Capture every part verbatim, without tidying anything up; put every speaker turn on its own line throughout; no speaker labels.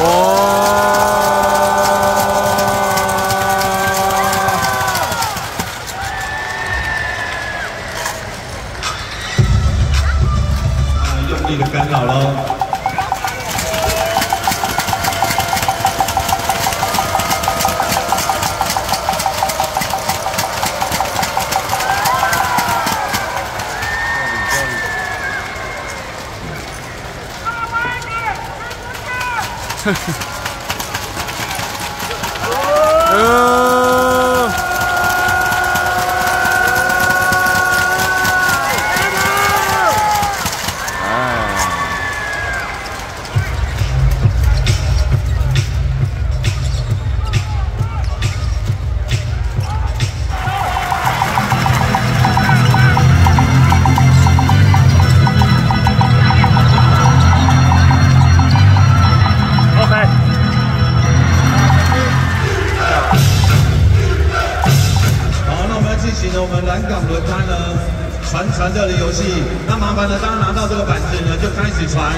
用力的干扰喽。
呃，
我们蓝港轮胎呢，传传热的游戏，那麻烦呢，大家拿到这个板子呢，就开始传。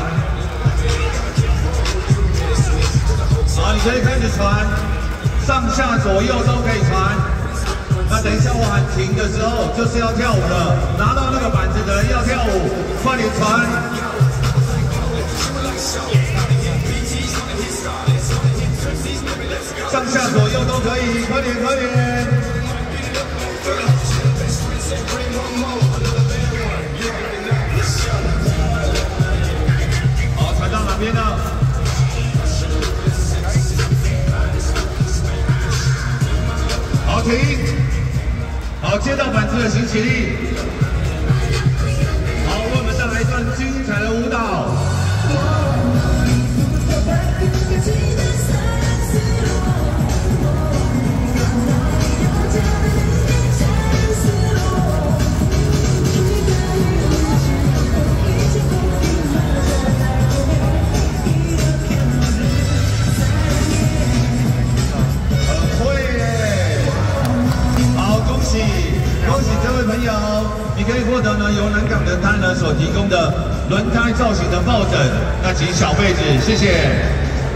好，你可以开始传，上下左右都可以传。那等一下我喊停的时候，就是要跳舞的，拿到那个板子的人要跳舞，快点传。上下左右都可以，快点快点。 好，传到哪边呢？好，停。好，接到板子的请起立。好，为我们带来一段精彩的舞蹈。 你可以获得呢由南港轮胎呢所提供的轮胎造型的抱枕，那请小辈子，谢谢。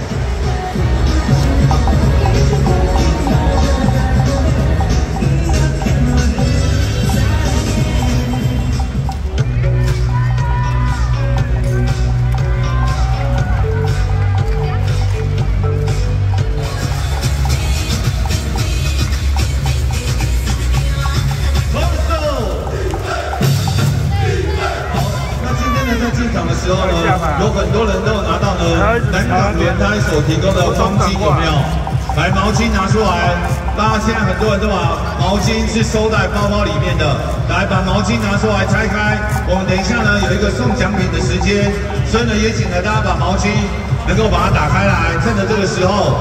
的时候呢，有很多人都有拿到呢南港轮胎所提供的方巾，有没有？来，毛巾拿出来！大家现在很多人都把毛巾是收在包包里面的，来把毛巾拿出来拆开。我们等一下呢有一个送奖品的时间，所以呢也请了大家把毛巾能够把它打开来，趁着这个时候。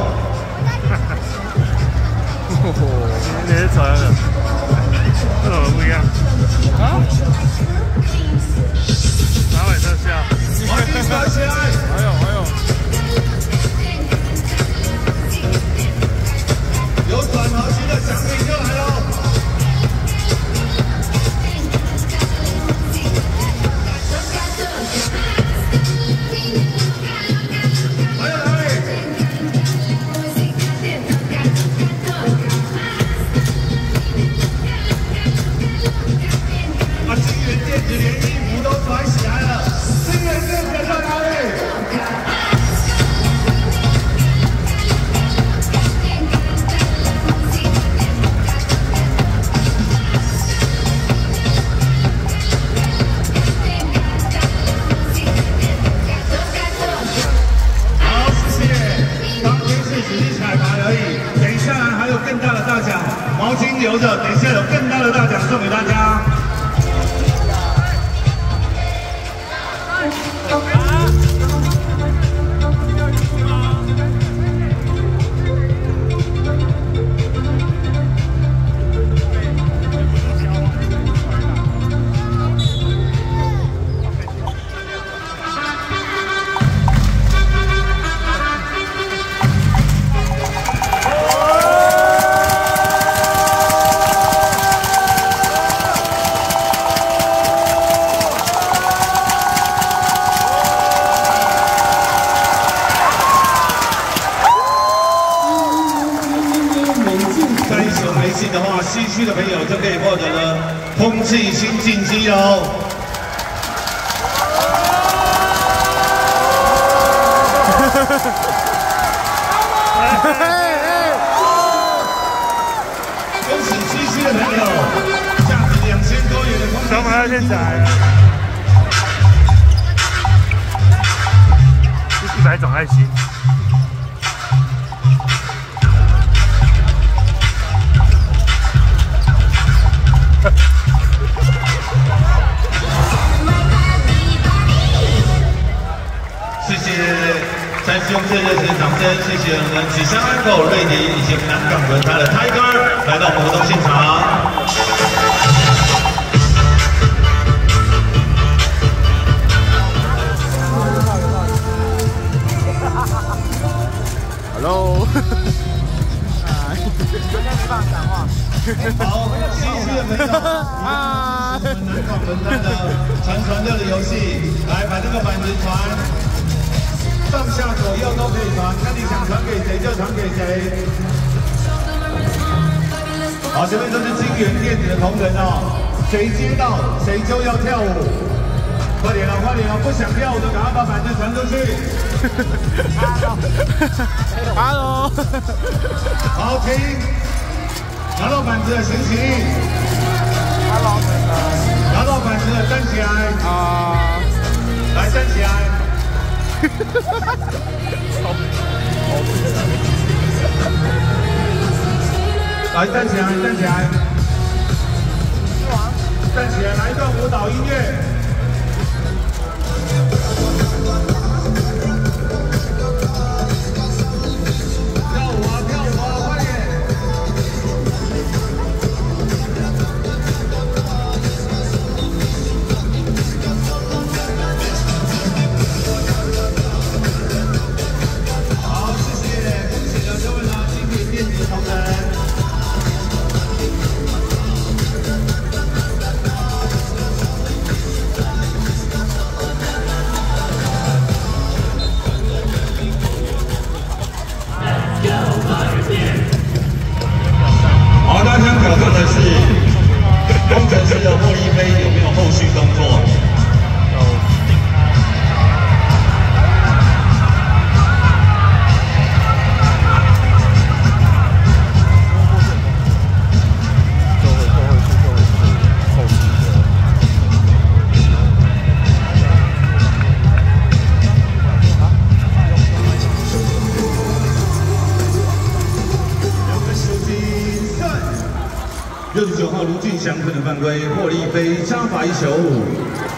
你是传的，这怎么不一样？啊？ 马尾特效，
毛巾拿起来！
还有还有，
有转毛巾的奖品就来喽！还有哪里？啊，金源电子连衣服都传起来了。 金源电子在哪里？ 幸的话，西区的朋友就可以获得了空气新进机哦。恭喜西区的朋友，价值两千多元的空气。
小马要先载。一百种爱心。
谢谢三兄最热情的掌声，谢谢我们吉祥安狗、瑞迪以及南港轮胎的 Tiger 来到我们活动现场。
Hello。
今天没办法讲话。
好，继续的朋友，啊，我们南港轮胎的传传热的游戏，来把这个板子传。 上下左右都可以传，看你想传给谁就传给谁。好，这边都是金源电子的同仁哦，谁接到谁就要跳舞，快点哦，快点哦，不想跳舞的赶快把板子传出去。
Hello，
好停，拿到板子的行起。
Hello，
拿到板子的站起来。啊，来站起来。 来站起来，站起来，站起来，来一段舞蹈音乐。跳舞啊，跳舞啊，快点！好，大家想挑战的是工程师的茉莉杯有没有后续动作？六十九号卢俊祥可能犯规，获利杯加罚一球。